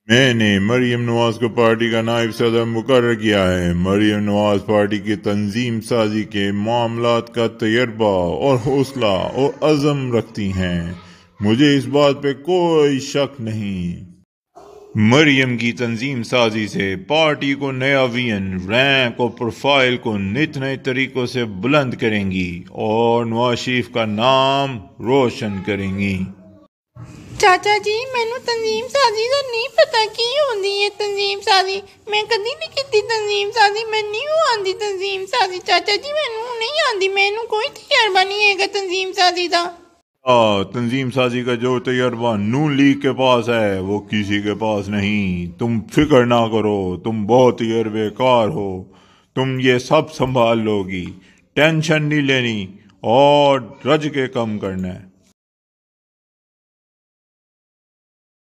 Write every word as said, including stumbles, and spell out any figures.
میں نے مریم نواز کو پارٹی کا نائب صدر مقرر کیا ہے۔ مریم نواز پارٹی کی تنظیم سازی کے معاملات کا تجربہ اور حوصلہ اور عزم رکھتی ہیں، مجھے اس بات پہ کوئی شک نہیں۔ مریم کی تنظیم سازی سے پارٹی کو نیا ویژن، رینک اور پروفائل کو نت نئے طریقوں سے بلند کریں گی اور نواز شریف کا نام روشن کریں گی۔ چاچا جی مینوں تنظیم سازی دا نہیں پتا کی ہوندی ہے تنظیم سازی، میں کدی نہیں کیتی تنظیم سازی، میں نہیں آندی تنظیم سازی۔ چاچا جی مینوں نہیں آندی، مینوں کوئی تجربہ نہیں ہے گا تنظیم سازی دا۔ آ, تنظیم سازی کا جو تجربہ نون لیگ کے پاس ہے وہ کسی کے پاس نہیں۔ تم فکر نہ کرو، تم بہت تجربے کار ہو، تم یہ سب سنبھال لو گی، ٹینشن نہیں لینی اور رج کے کم کرنا ہے۔